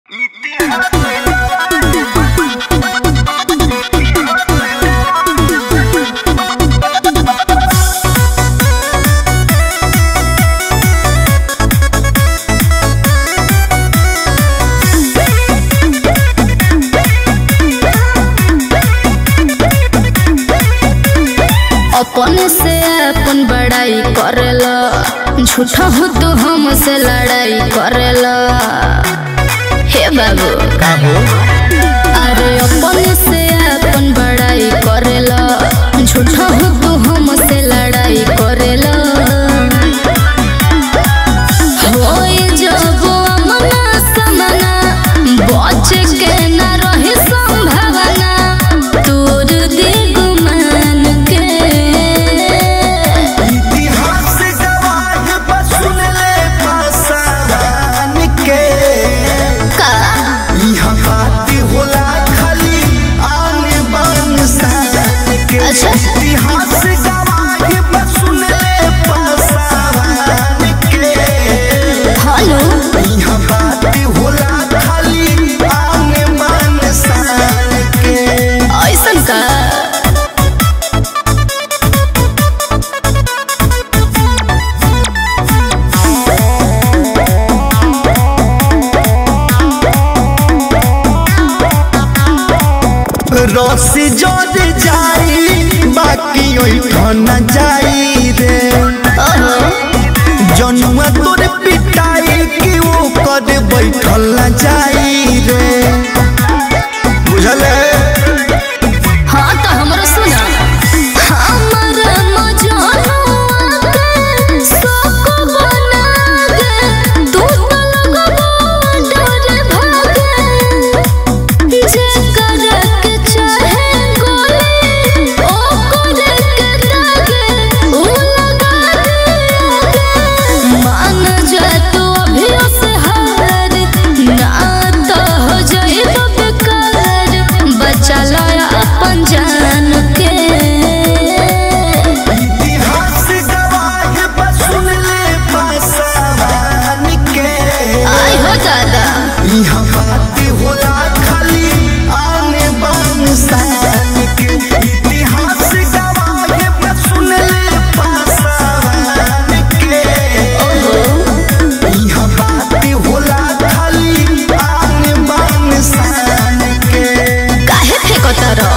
अपने से अपन बड़ाई करेला, झूठा हो तो हमसे लड़ाई करेला। हे बाबू का हो? अरे अपने से अपन बड़ाई करेला, झूठा हो तो हमसे लड़ाई करेला। होए जब अमना समना बच के न रहे संभावना, तोर दे गुमान के इतिहास गवाह बसुन ले पासान के का इहा बात होला खाली आने बान सान के। अच्छा। इतिहास गवाह बसुन ले पासान के हेलो इहा बात होला खाली आने बान सान के। ऐसन का रस्सी जोड़ जाई बाकी ओई ठना जाई रे। जनुआ तोरे पिटाई की वो कर बैठल ना जाई रे। बुझल है? हाँ तो हमरो सुना हमर मजनुआ के सको बना दे, तू तो लगबो डरे भागे। जे करे के चाहे गोली ओ करे के दागे, ऊ लगा दे। मान जा तू अभी से हार, ना तो हो जाइबो बेकार। बचा लो अपन जान के। इतिहास गवाह बसुन ले पासान के। आई हो दादा इहा बात होला खाली आने बान सान के। इतिहास गवाह बसुन ले पासान के। इहा बात होला खाली आने बान सान के। काहे फेंको तारो?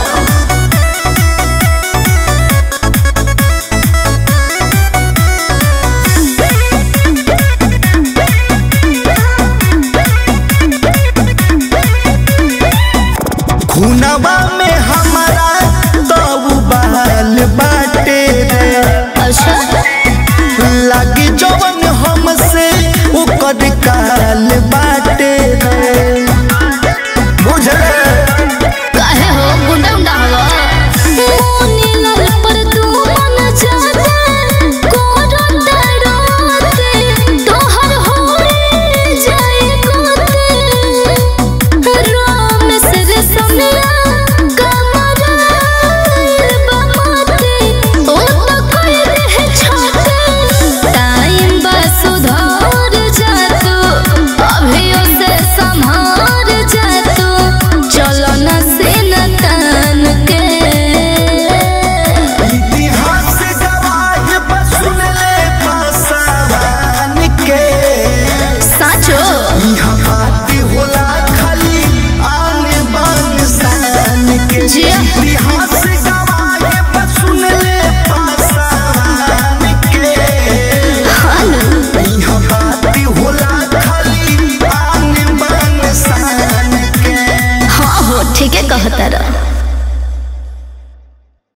खूनवा में हमारा तो बाल बाटे रे। अच्छा लागी जवन हमसे ओकर काल बाटे रे। बुझले? काहे हो गुंडा उंडा हवा? मोनी लाल पर तू मन जाने, कोरो डरोते तोहर होए जाए गोते। राम से रे समिया कमरा बमाते, ओ तो कोई रह छोटे। टाइम बा सुधार जा तू, अभियो से संभार जा तू। चलो न सीना तान के। इतिहास गवाह बसुन ले पासान के। साचो इहा बात होला खाली आने बान सान के। जिया। इतिहास गवाह बसुन ले पासान के। हालो इहा बात होला खाली आने बान सान के। हाँ हो ठीक है कहता रहा।